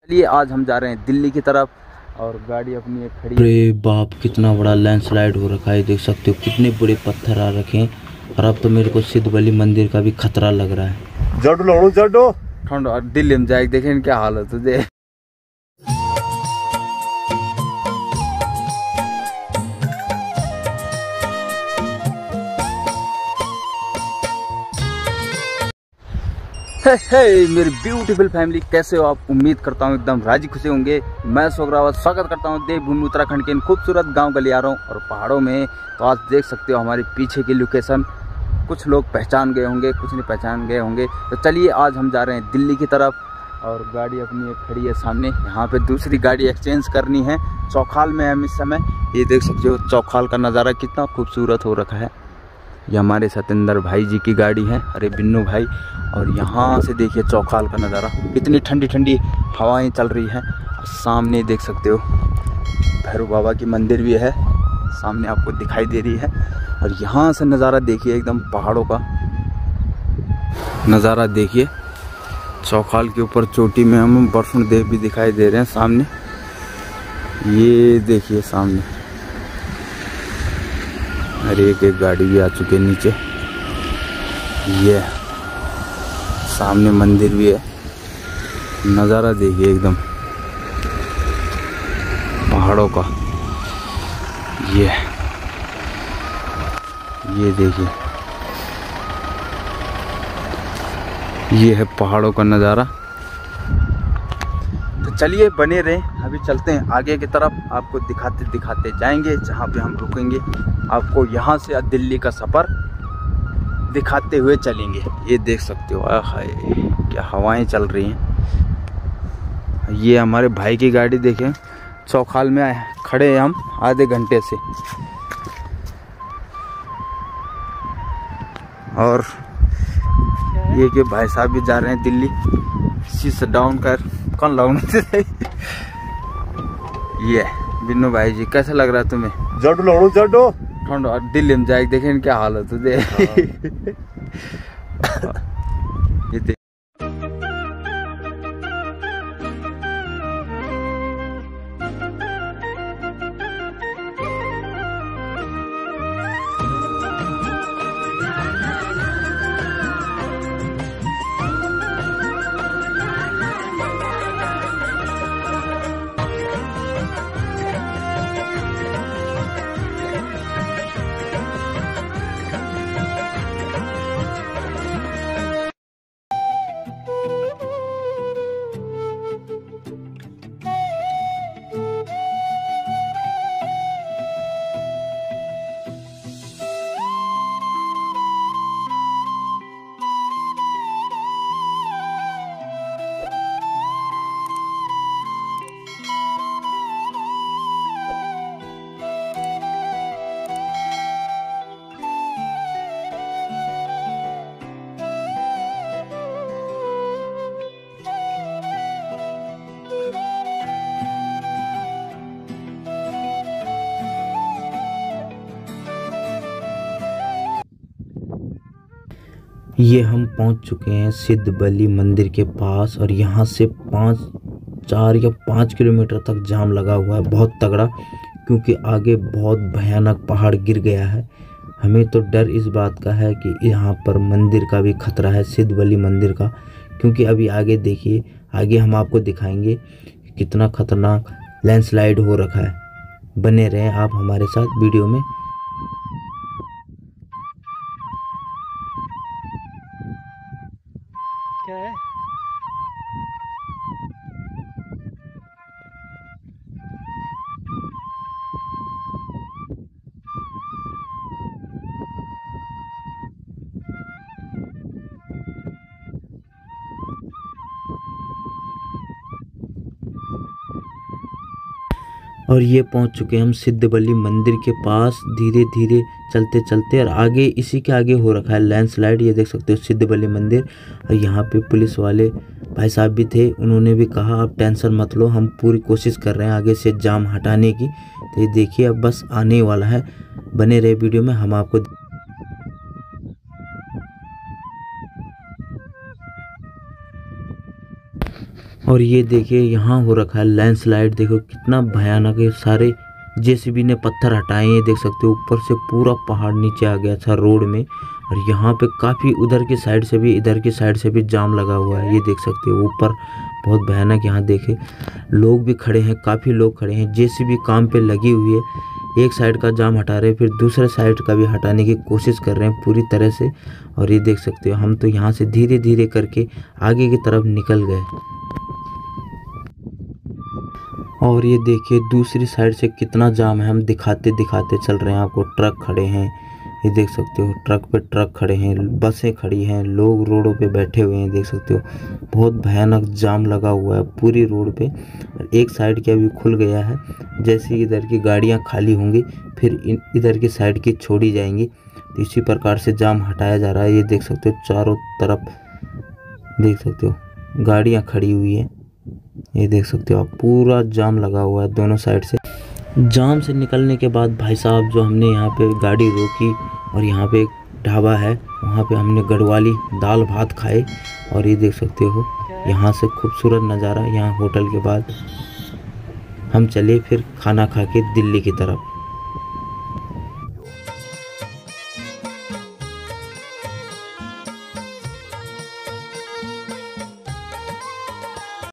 चलिए आज हम जा रहे हैं दिल्ली की तरफ और गाड़ी अपनी एक खड़ी। अरे बाप, कितना बड़ा लैंडस्लाइड हो रखा है, देख सकते हो कितने बड़े पत्थर आ रखे हैं। और अब तो मेरे को सिद्ध बली मंदिर का भी खतरा लग रहा है। जडो ठंड और दिल्ली में जाए देखें क्या हालत है। हे मेरी ब्यूटीफुल फैमिली, कैसे हो आप? उम्मीद करता हूँ एकदम राजी खुशी होंगे। मैं सोगरावत स्वागत करता हूँ देवभूमि उत्तराखंड के इन खूबसूरत गांव गलियारों और पहाड़ों में। तो आज देख सकते हो हमारी पीछे की लोकेशन। कुछ लोग पहचान गए होंगे, कुछ नहीं पहचान गए होंगे। तो चलिए आज हम जा रहे हैं दिल्ली की तरफ और गाड़ी अपनी एक खड़ी है सामने। यहाँ पे दूसरी गाड़ी एक्सचेंज करनी है। चौखाल में हम इस समय। ये देख सकते हो चौखाल का नज़ारा कितना खूबसूरत हो रखा है। ये हमारे सतेंद्र भाई जी की गाड़ी है, अरे बिन्नू भाई। और यहाँ से देखिए चौखाल का नज़ारा, कितनी ठंडी ठंडी हवाएं चल रही हैं। सामने देख सकते हो भैरव बाबा की मंदिर भी है, सामने आपको दिखाई दे रही है। और यहाँ से नज़ारा देखिए, एकदम पहाड़ों का नज़ारा देखिए। चौखाल के ऊपर चोटी में हम वरुण देव भी दिखाई दे रहे हैं सामने। ये देखिए सामने, अरे एक गाड़ी भी आ चुकी है नीचे। ये सामने मंदिर भी है, नज़ारा देखिए एकदम पहाड़ों का। ये देखिए, ये है पहाड़ों का नज़ारा। तो चलिए बने रहें, अभी चलते हैं आगे की तरफ। आपको दिखाते दिखाते जाएंगे जहाँ पे हम रुकेंगे। आपको यहाँ से दिल्ली का सफ़र दिखाते हुए चलेंगे। ये देख सकते हो, हाय क्या हवाएं चल रही हैं। ये हमारे भाई की गाड़ी देखें, चौखाल में आए खड़े हैं हम आधे घंटे से। और ये कि भाई साहब भी जा रहे हैं दिल्ली। शीश डाउन कर कौन लाउन। ये बिन्नू भाई जी, कैसा लग रहा है तुम्हें? जडो ठंड और दिल्ली में जाए देखें क्या हालत है। ये देख ये हम पहुंच चुके हैं सिद्ध बली मंदिर के पास। और यहाँ से 4 या 5 किलोमीटर तक जाम लगा हुआ है, बहुत तगड़ा। क्योंकि आगे बहुत भयानक पहाड़ गिर गया है। हमें तो डर इस बात का है कि यहाँ पर मंदिर का भी खतरा है, सिद्ध बली मंदिर का। क्योंकि अभी आगे देखिए, आगे हम आपको दिखाएंगे कितना खतरनाक लैंडस्लाइड हो रखा है। बने रहें आप हमारे साथ वीडियो में। क्या है? और ये पहुंच चुके हैं हम सिद्ध बली मंदिर के पास, धीरे धीरे चलते चलते। और आगे इसी के आगे हो रखा है लैंडस्लाइड, ये देख सकते हो सिद्ध बली मंदिर। और यहाँ पे पुलिस वाले भाई साहब भी थे, उन्होंने भी कहा आप टेंशन मत लो, हम पूरी कोशिश कर रहे हैं आगे से जाम हटाने की। तो ये देखिए अब बस आने वाला है। बने रहे वीडियो में, हम आपको और ये देखिए यहाँ हो रखा है लैंडस्लाइड, देखो कितना भयानक है। सारे जेसीबी ने पत्थर हटाए हैं, देख सकते हो ऊपर से पूरा पहाड़ नीचे आ गया था रोड में। और यहाँ पे काफ़ी उधर की साइड से भी इधर की साइड से भी जाम लगा हुआ है, ये देख सकते हो ऊपर बहुत भयानक। यहाँ देखे लोग भी खड़े हैं, काफ़ी लोग खड़े हैं, जेसीबी काम पे लगी हुई है। एक साइड का जाम हटा रहे हैं, फिर दूसरे साइड का भी हटाने की कोशिश कर रहे हैं पूरी तरह से। और ये देख सकते हो हम तो यहाँ से धीरे धीरे करके आगे की तरफ निकल गए। और ये देखिए दूसरी साइड से कितना जाम है, हम दिखाते दिखाते चल रहे हैं आपको। ट्रक खड़े हैं, ये देख सकते हो ट्रक पे ट्रक खड़े हैं, बसें खड़ी हैं, लोग रोडों पे बैठे हुए हैं, देख सकते हो बहुत भयानक जाम लगा हुआ है पूरी रोड पे। एक साइड क्या भी खुल गया है, जैसे इधर की गाड़ियां खाली होंगी फिर इधर की साइड की छोड़ी जाएंगी। तो इसी प्रकार से जाम हटाया जा रहा है। ये देख सकते हो चारों तरफ देख सकते हो गाड़ियाँ खड़ी हुई है, ये देख सकते हो आप पूरा जाम लगा हुआ है दोनों साइड से। जाम से निकलने के बाद भाई साहब जो हमने यहाँ पे गाड़ी रोकी और यहाँ पे एक ढाबा है, वहाँ पे हमने गढ़वाली दाल भात खाए। और ये देख सकते हो यहाँ से खूबसूरत नज़ारा। यहाँ होटल के बाद हम चले फिर खाना खा के दिल्ली की तरफ।